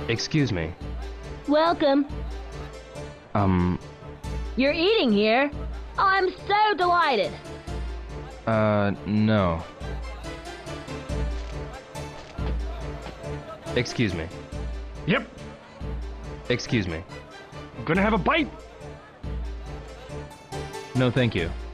Excuse me. Welcome. You're eating here? Oh, I'm so delighted. No. Excuse me. Yep, Excuse me. I'm gonna have a bite. No, thank you.